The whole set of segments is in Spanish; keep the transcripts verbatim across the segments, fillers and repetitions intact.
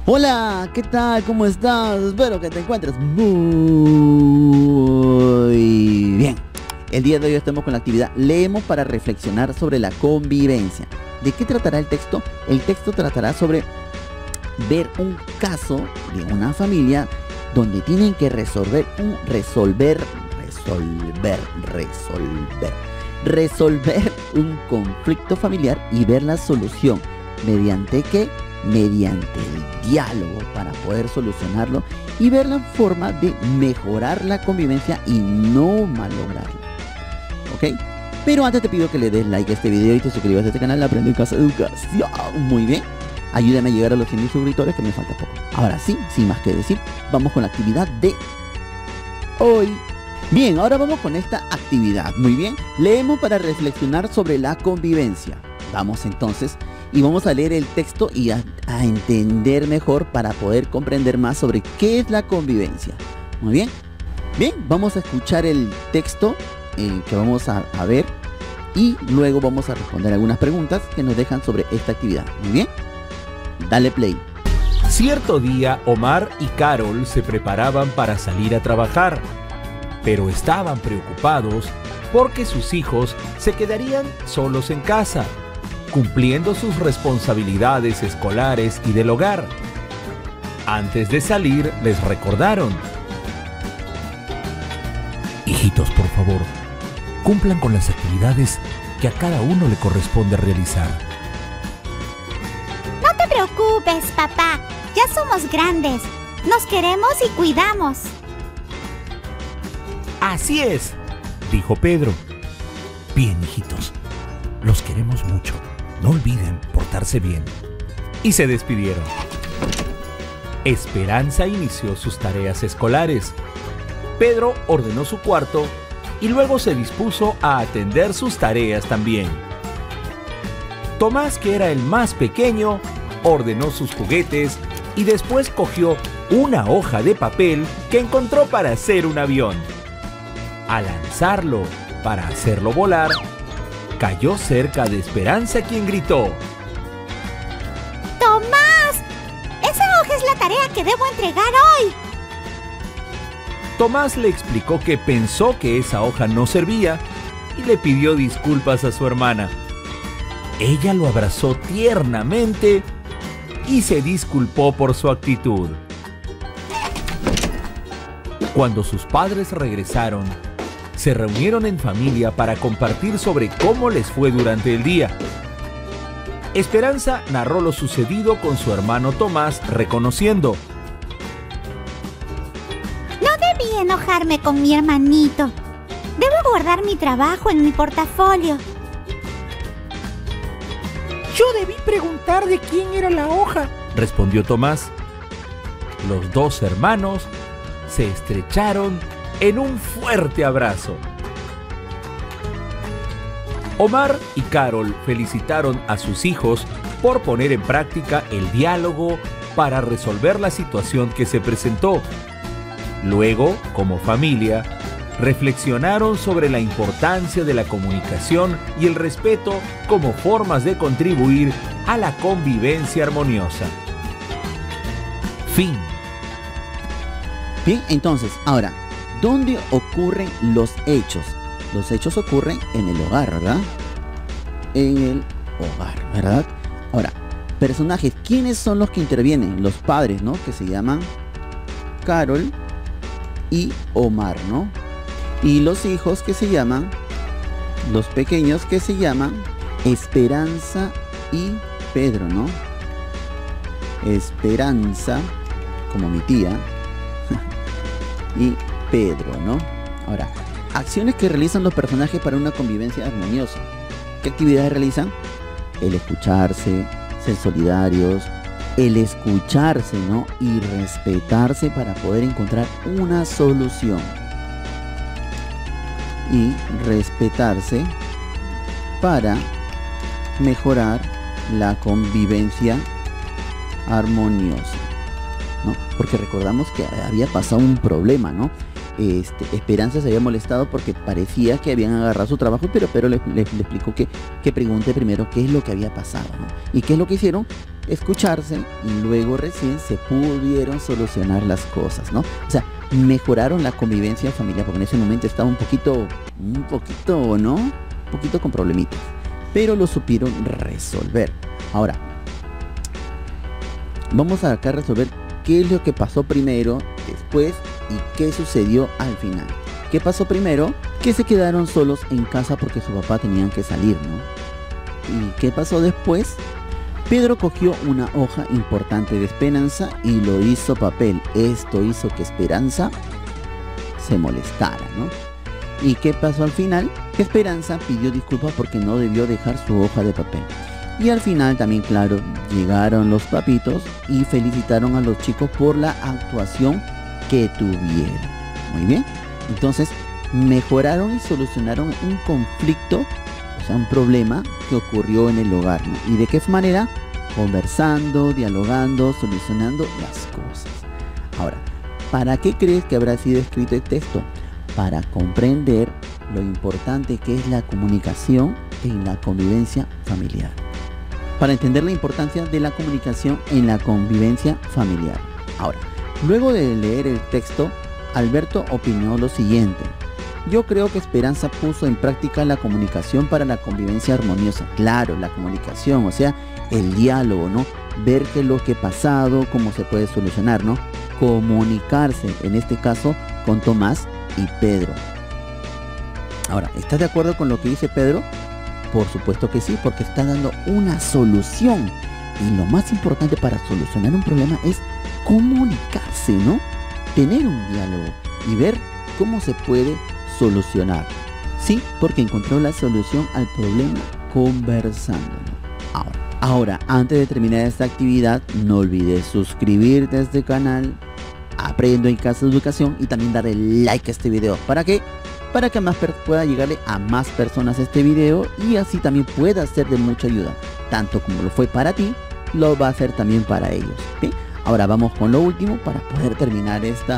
Hola, ¿qué tal? ¿Cómo estás? Espero que te encuentres muy bien. El día de hoy estamos con la actividad Leemos para reflexionar sobre la convivencia. ¿De qué tratará el texto? El texto tratará sobre ver un caso de una familia donde tienen que resolver un resolver, resolver, resolver, resolver un conflicto familiar y ver la solución. ¿Mediante qué? Mediante el diálogo para poder solucionarlo y ver la forma de mejorar la convivencia y no malograrla. ¿Ok? Pero antes te pido que le des like a este video y te suscribas a este canal Aprende en Casa Educación. Muy bien. Ayúdame a llegar a los cien mil suscriptores, que me falta poco. Ahora sí, sin más que decir, vamos con la actividad de hoy. Bien, ahora vamos con esta actividad. Muy bien. Leemos para reflexionar sobre la convivencia. Vamos entonces y vamos a leer el texto y a, a entender mejor para poder comprender más sobre qué es la convivencia. Muy bien. Bien, vamos a escuchar el texto eh, que vamos a, a ver y luego vamos a responder algunas preguntas que nos dejan sobre esta actividad. Muy bien. Dale play. Cierto día, Omar y Carol se preparaban para salir a trabajar, pero estaban preocupados porque sus hijos se quedarían solos en casa, cumpliendo sus responsabilidades escolares y del hogar. Antes de salir, les recordaron: hijitos, por favor, cumplan con las actividades que a cada uno le corresponde realizar. No te preocupes, papá. Ya somos grandes. Nos queremos y cuidamos. Así es, dijo Pedro. Bien, hijitos, los queremos mucho. No olviden portarse bien. Y se despidieron. Esperanza inició sus tareas escolares. Pedro ordenó su cuarto y luego se dispuso a atender sus tareas también. Tomás, que era el más pequeño, ordenó sus juguetes y después cogió una hoja de papel que encontró para hacer un avión. Al lanzarlo para hacerlo volar, cayó cerca de Esperanza, quien gritó: ¡Tomás! ¡Esa hoja es la tarea que debo entregar hoy! Tomás le explicó que pensó que esa hoja no servía y le pidió disculpas a su hermana. Ella lo abrazó tiernamente y se disculpó por su actitud. Cuando sus padres regresaron, se reunieron en familia para compartir sobre cómo les fue durante el día. Esperanza narró lo sucedido con su hermano Tomás, reconociendo: No debí enojarme con mi hermanito. Debo guardar mi trabajo en mi portafolio. Yo debí preguntar de quién era la hoja, respondió Tomás. Los dos hermanos se estrecharon en un fuerte abrazo. Omar y Carol felicitaron a sus hijos por poner en práctica el diálogo para resolver la situación que se presentó. Luego, como familia, reflexionaron sobre la importancia de la comunicación y el respeto como formas de contribuir a la convivencia armoniosa. Fin. Bien, entonces, ahora, ¿dónde ocurren los hechos? Los hechos ocurren en el hogar, ¿verdad? En el hogar, ¿verdad? Ahora, personajes, ¿quiénes son los que intervienen? Los padres, ¿no? Que se llaman Carol y Omar, ¿no? Y los hijos que se llaman, los pequeños que se llaman Esperanza y Pedro, ¿no? Esperanza, como mi tía, y Pedro, ¿no? Ahora, acciones que realizan los personajes para una convivencia armoniosa. ¿Qué actividades realizan? El escucharse, ser solidarios, el escucharse, ¿no? Y respetarse para poder encontrar una solución. Y respetarse para mejorar la convivencia armoniosa, ¿no? Porque recordamos que había pasado un problema, ¿no? este, Esperanza se había molestado porque parecía que habían agarrado su trabajo, pero pero le, le, le explicó que, que pregunte primero qué es lo que había pasado, ¿no? Y qué es lo que hicieron, escucharse, y luego recién se pudieron solucionar las cosas, ¿no? O sea, mejoraron la convivencia familiar, porque en ese momento estaba un poquito, un poquito, ¿no? Un poquito con problemitas, pero lo supieron resolver. Ahora, vamos a acá a resolver qué es lo que pasó primero, después y qué sucedió al final. ¿Qué pasó primero? Que se quedaron solos en casa porque su papá tenían que salir, ¿no? ¿Y qué pasó después? Pedro cogió una hoja importante de Esperanza y lo hizo papel. Esto hizo que Esperanza se molestara, ¿no? ¿Y qué pasó al final? Que Esperanza pidió disculpas porque no debió dejar su hoja de papel. Y al final también, claro, llegaron los papitos y felicitaron a los chicos por la actuación que tuvieron. Muy bien. Entonces, mejoraron y solucionaron un conflicto, o sea, un problema que ocurrió en el hogar, ¿no? ¿Y de qué manera? Conversando, dialogando, solucionando las cosas. Ahora, ¿para qué crees que habrá sido escrito el texto? Para comprender lo importante que es la comunicación en la convivencia familiar. Para entender la importancia de la comunicación en la convivencia familiar. Ahora, luego de leer el texto, Alberto opinó lo siguiente: yo creo que Esperanza puso en práctica la comunicación para la convivencia armoniosa. Claro, la comunicación, o sea, el diálogo, ¿no? Ver qué es lo que ha pasado, cómo se puede solucionar, ¿no? Comunicarse, en este caso, con Tomás y Pedro. Ahora, ¿estás de acuerdo con lo que dice Pedro? Por supuesto que sí, porque está dando una solución. Y lo más importante para solucionar un problema es comunicarse, ¿no? Tener un diálogo y ver cómo se puede solucionar. Sí, porque encontró la solución al problema conversando, ¿no? Ahora, ahora, antes de terminar esta actividad, no olvides suscribirte a este canal, Aprendo en Casa de Educación, y también darle like a este video. ¿Para qué? Para que más pueda llegarle a más personas este video, y así también pueda ser de mucha ayuda. Tanto como lo fue para ti, lo va a ser también para ellos, ¿sí? Ahora vamos con lo último para poder terminar esta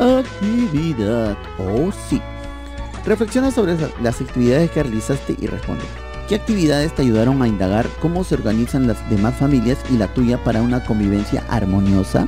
actividad. Oh sí. Reflexiona sobre las actividades que realizaste y responde. ¿Qué actividades te ayudaron a indagar cómo se organizan las demás familias y la tuya para una convivencia armoniosa?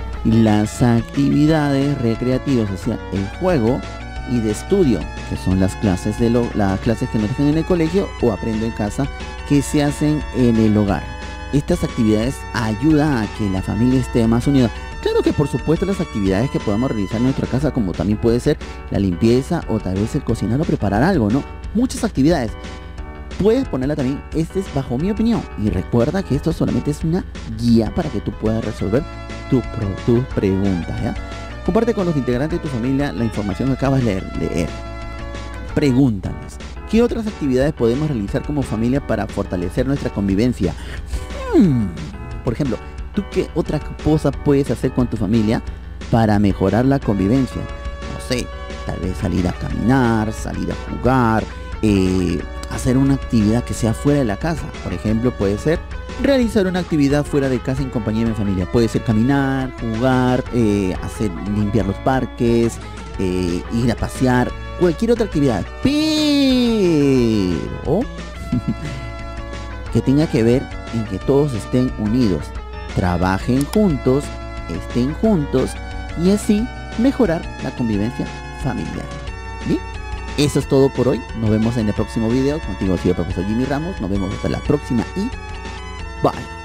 Las actividades recreativas, o sea, el juego, y de estudio, que son las clases de lo, las clases que nos dejan en el colegio o Aprendo en Casa, que se hacen en el hogar. Estas actividades ayudan a que la familia esté más unida. Claro que por supuesto las actividades que podamos realizar en nuestra casa, como también puede ser la limpieza o tal vez el cocinar o preparar algo, ¿no? Muchas actividades. Puedes ponerla también, este es bajo mi opinión. Y recuerda que esto solamente es una guía para que tú puedas resolver tu, tu pregunta, ¿ya? Comparte con los integrantes de tu familia la información que acabas de leer. leer. Pregúntales, ¿qué otras actividades podemos realizar como familia para fortalecer nuestra convivencia? Hmm, por ejemplo, ¿tú qué otra cosa puedes hacer con tu familia para mejorar la convivencia? No sé, tal vez salir a caminar, salir a jugar, eh, hacer una actividad que sea fuera de la casa. Por ejemplo, puede ser realizar una actividad fuera de casa en compañía de mi familia. Puede ser caminar, jugar, eh, hacer, limpiar los parques, eh, ir a pasear, cualquier otra actividad. Pero que tenga que ver en que todos estén unidos, trabajen juntos, estén juntos, y así mejorar la convivencia familiar. ¿Bien? Eso es todo por hoy. Nos vemos en el próximo video. Contigo ha sido el profesor Jimmy Ramos. Nos vemos hasta la próxima y bye.